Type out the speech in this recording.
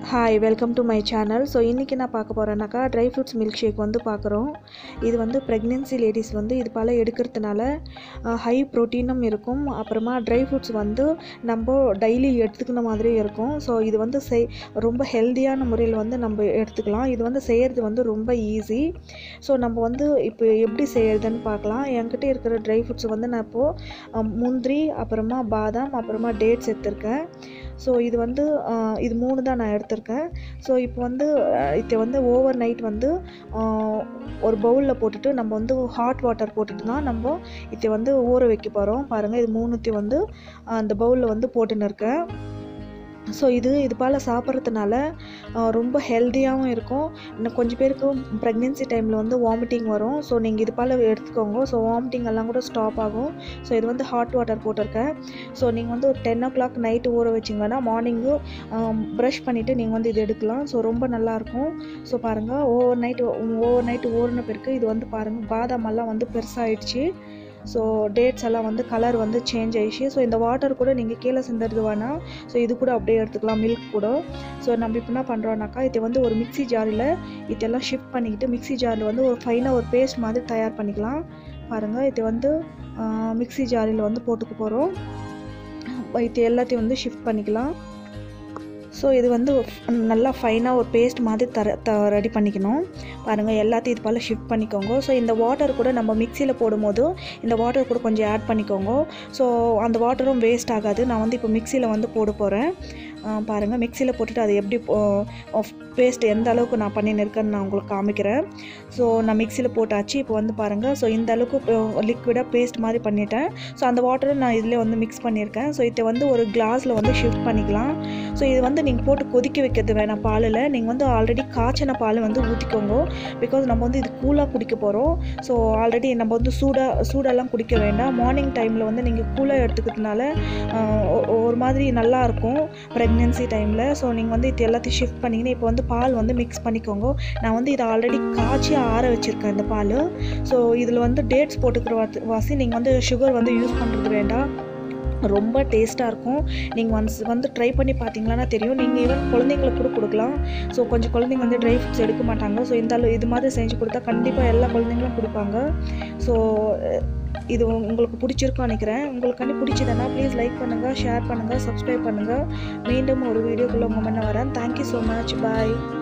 Hi, welcome to my channel. So இன்னைக்கு நான் பார்க்க போறேன்னாக்கா ட்ரை ஃப்ரூட்ஸ் மில்க் ஷேக் வந்து பார்க்குறோம். இது வந்து பிரெக்னன்சி லேடிஸ் வந்து இது போல எடுக்கிறதுனால ஹை புரோட்டீனும் இருக்கும். அப்புறமா ட்ரை ஃப்ரூட்ஸ் வந்து நம்ம டெய்லி எடுத்துக்கிற மாதிரி இருக்கும். ஸோ இது வந்து ரொம்ப ஹெல்தியான முறையில் வந்து நம்ம எடுத்துக்கலாம். இது வந்து செய்கிறது வந்து ரொம்ப ஈஸி. ஸோ நம்ம வந்து இப்போ எப்படி செய்யறதுன்னு பார்க்கலாம். என்கிட்ட இருக்கிற ட்ரை ஃப்ரூட்ஸ் வந்து நான் இப்போது முந்திரி, அப்புறமா பாதாம், அப்புறமா டேட்ஸ் எடுத்திருக்கேன். ஸோ இது வந்து இது 3 தான் நான் எடுத்திருக்கேன். ஸோ இப்போ வந்து இதை வந்து ஓவர் நைட் வந்து ஒரு பவுலில் போட்டுட்டு நம்ம வந்து ஹாட் வாட்டர் போட்டுட்டு தான் நம்ம இதை வந்து ஊற வைக்க போகிறோம். பாருங்கள், இது 3 வந்து அந்த பவுலில் வந்து போட்டுன்னு இருக்கேன். ஸோ இது போல் சாப்பிட்றதுனால ரொம்ப ஹெல்த்தியாகவும் இருக்கும். இன்னும் கொஞ்சம் பேருக்கு ப்ரெக்னென்சி டைமில் வந்து வாமிட்டிங் வரும். ஸோ நீங்கள் இது போல் எடுத்துக்கோங்க. ஸோ வாமிட்டிங் எல்லாம் கூட ஸ்டாப் ஆகும். ஸோ இது வந்து ஹாட் வாட்டர் போட்டிருக்கேன். ஸோ நீங்கள் வந்து ஒரு 10 o'clock நைட்டு ஊற வச்சிங்கன்னா மார்னிங்கு ப்ரஷ் பண்ணிவிட்டு நீங்கள் வந்து இது எடுக்கலாம். ஸோ ரொம்ப நல்லாயிருக்கும். ஸோ பாருங்கள், ஓவர் நைட்டு ஊறின பிறகு இது வந்து பாருங்கள், பாதாமெல்லாம் வந்து பெருசாகிடுச்சு. ஸோ டேட்ஸ் எல்லாம் வந்து கலர் வந்து சேஞ்ச் ஆகிடுச்சு. ஸோ இந்த வாட்டர் கூட நீங்கள் கீழே சிந்துறது வேணாம். ஸோ இது கூட அப்படியே எடுத்துக்கலாம், மில்க் கூட. ஸோ நம்ம இப்போ என்ன பண்ணுறோன்னாக்கா இதை வந்து ஒரு மிக்ஸி ஜாரில் இதெல்லாம் ஷிஃப்ட் பண்ணிக்கிட்டு மிக்ஸி ஜாரில் வந்து ஒரு ஃபைனாக ஒரு பேஸ்ட் மாதிரி தயார் பண்ணிக்கலாம். பாருங்கள், இதை வந்து மிக்ஸி ஜாரில் வந்து போட்டுக்க போகிறோம். இது எல்லாத்தையும் வந்து ஷிஃப்ட் பண்ணிக்கலாம். ஸோ இது வந்து நல்லா ஃபைனாக ஒரு பேஸ்ட் மாதிரி ரெடி பண்ணிக்கணும். பாருங்கள், எல்லாத்தையும் இது போல் ஷிஃப்ட் பண்ணிக்கோங்க. ஸோ இந்த வாட்டர் கூட நம்ம மிக்சியில் போடும்போது இந்த வாட்டர் கூட கொஞ்சம் ஆட் பண்ணிக்கோங்க. ஸோ அந்த வாட்டரும் வேஸ்ட் ஆகாது. நான் வந்து இப்போ மிக்சியில் வந்து போட போகிறேன். பாருங்கள், மிக்சியில் போட்டுட்டு அது எப்படி பேஸ்ட் எந்த அளவுக்கு நான் பண்ணின்னு இருக்கேன்னு நான் உங்களுக்கு காமிக்கிறேன். ஸோ நான் மிக்சியில் போட்டாச்சு. இப்போ வந்து பாருங்கள், ஸோ இந்த அளவுக்கு லிக்விடாக பேஸ்ட் மாதிரி பண்ணிட்டேன். ஸோ அந்த வாட்டரை நான் இதில் வந்து மிக்ஸ் பண்ணியிருக்கேன். ஸோ இதை வந்து ஒரு கிளாஸில் வந்து ஷிஃப்ட் பண்ணிக்கலாம். ஸோ இது வந்து நீங்கள் போட்டு கொதிக்க வைக்கிறது வேணாம். பாலில் நீங்கள் வந்து ஆல்ரெடி காய்ச்சின பால் வந்து ஊற்றிக்கோங்க. பிகாஸ் நம்ம வந்து இது கூலாக குடிக்க போகிறோம். ஸோ ஆல்ரெடி நம்ம வந்து சூடெல்லாம் குடிக்க வேண்டாம். மார்னிங் டைமில் வந்து நீங்கள் கூலாக எடுத்துக்கிறதுனால ஒரு மாதிரி நல்லாயிருக்கும் ப்ரெக்னென்சி டைமில். ஸோ நீங்கள் வந்து இது எல்லாத்தையும் ஷிஃப்ட் பண்ணிங்கன்னா இப்போ வந்து பால் வந்து மிக்ஸ் பண்ணிக்கோங்க. நான் வந்து இதை ஆல்ரெடி காய்ச்சி ஆற வச்சுருக்கேன் இந்த பால். ஸோ இதில் வந்து டேட்ஸ் போட்டுக்கிற வாசி நீங்கள் வந்து சுகர் வந்து யூஸ் பண்ணுறது வேண்டாம். ரொம்ப டேஸ்ட்டாக இருக்கும். நீங்கள் வந்து ட்ரை பண்ணி பார்த்தீங்கன்னா தெரியும். நீங்கள் ஈவன் குழந்தைங்களுக்கு கூட கொடுக்கலாம். ஸோ கொஞ்சம் குழந்தைங்க வந்து ட்ரை ஃப்ரூட்ஸ் எடுக்க மாட்டாங்க. ஸோ இது மாதிரி செஞ்சு கொடுத்தா கண்டிப்பாக எல்லா குழந்தைங்களும் கொடுப்பாங்க. ஸோ இது உங்களுக்கு பிடிச்சிருக்கும் நினைக்கிறேன். உங்களுக்கு பிடிச்சதுன்னா ப்ளீஸ் லைக் பண்ணுங்கள், ஷேர் பண்ணுங்கள், சப்ஸ்கிரைப் பண்ணுங்கள். மீண்டும் ஒரு வீடியோக்குள்ளே உங்கள் முன்ன வரேன். Thank you so much. பாய்.